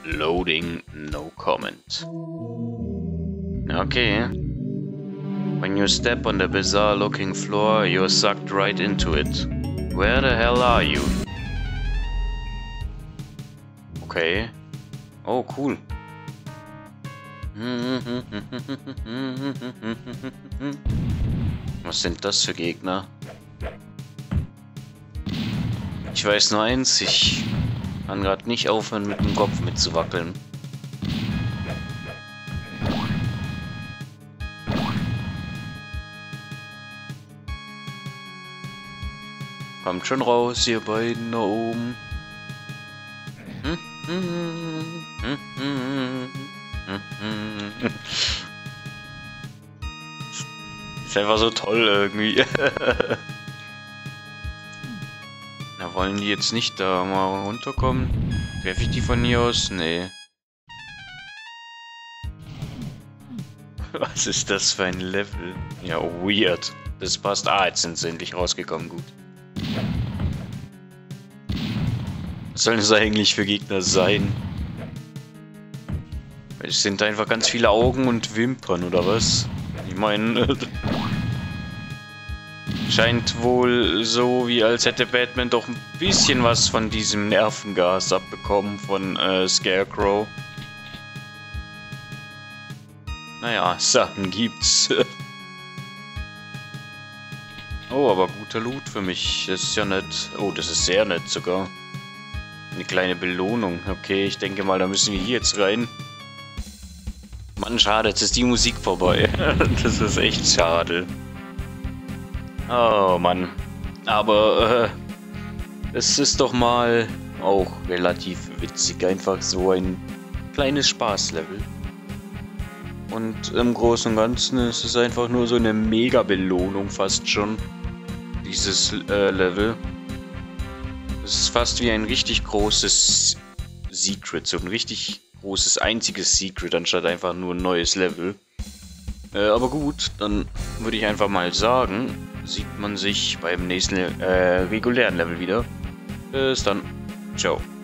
Loading, no comment. Okay. When you step on the bizarre looking floor, you're sucked right into it. Where the hell are you? Okay. Oh, cool. Was sind das für Gegner? Ich weiß nur eins, ich kann gerade nicht aufhören, mit dem Kopf mitzuwackeln. Kommt schon raus, ihr beiden da oben. Ist einfach so toll irgendwie. Na, wollen die jetzt nicht da mal runterkommen? Treffe ich die von hier aus? Nee. Was ist das für ein Level? Ja, weird. Das passt. Ah, jetzt sind sie endlich rausgekommen. Gut. Was sollen das eigentlich für Gegner sein? Es sind einfach ganz viele Augen und Wimpern, oder was? Ich meine, scheint wohl so, wie als hätte Batman doch ein bisschen was von diesem Nervengas abbekommen von Scarecrow. Naja, Sachen gibt's. Oh, aber guter Loot für mich. Das ist ja nett. Oh, das ist sehr nett sogar. Eine kleine Belohnung. Okay, ich denke mal, da müssen wir hier jetzt rein. Mann, schade, jetzt ist die Musik vorbei. Das ist echt schade. Oh Mann. Aber es ist doch mal auch relativ witzig. Einfach so ein kleines Spaßlevel. Und im Großen und Ganzen ist es einfach nur so eine Mega-Belohnung fast schon. Dieses Level. Es ist fast wie ein richtig großes Secret. So ein richtig großes einziges Secret, anstatt einfach nur ein neues Level. Aber gut, dann würde ich einfach mal sagen, sieht man sich beim nächsten regulären Level wieder. Bis dann. Ciao.